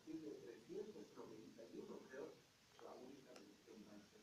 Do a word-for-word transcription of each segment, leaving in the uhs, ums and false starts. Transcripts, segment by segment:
partir de trescientos noventa y uno, creo, la única mención va a ser.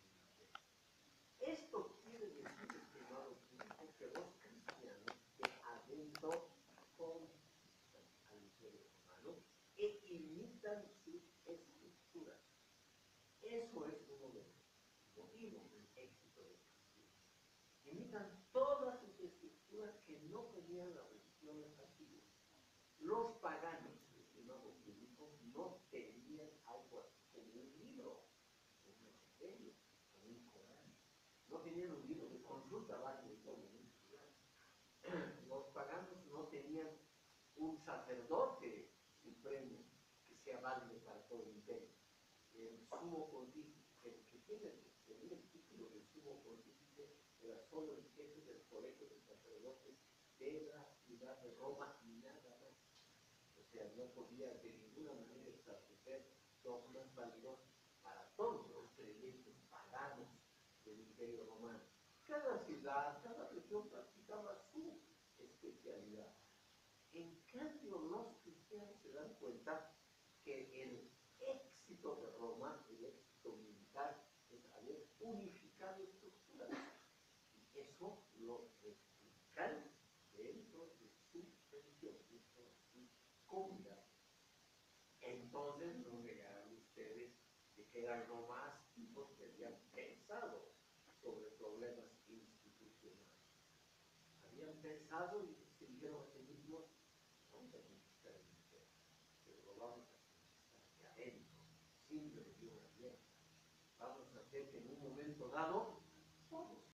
Esto quiere decir, estimado público, que los cristianos de adentro conquistan al imperio romano e imitan sus estructuras. Eso es uno de los motivos del éxito de Cristo. Imitan todas sus estructuras que no tenían las religiones antiguas. Los paganos, estimado público, no tenían algo así como un libro, un evangelio, o un Corán. No tenían un libro de consulta válido y todo. Los paganos no tenían un sacerdote supremo que sea válido para todo el imperio. El sumo pontífice, el que tiene, tenía el título de sumo pontífice, era solo el jefe del colegio de sacerdotes de la ciudad de Roma y nada más. O sea, no podía de ninguna manera establecer dogmas válidos para todos los creyentes paganos del imperio romano. Cada ciudad, cada región practicaba su especialidad. En cambio, los cristianos se dan cuenta que el éxito de Roma, el éxito militar, es haber unificado estructuras. Y eso lo replican dentro de su religión, dentro de su comunidad. Entonces no llegaron ustedes de que eran nomás tipos que habían pensado sobre problemas institucionales. Habían pensado y se dijeron a sí mismos, vamos a conquistar el imperio, pero lo vamos a conquistar de adentro, sin religión abierta. Vamos a hacer que en un momento dado todos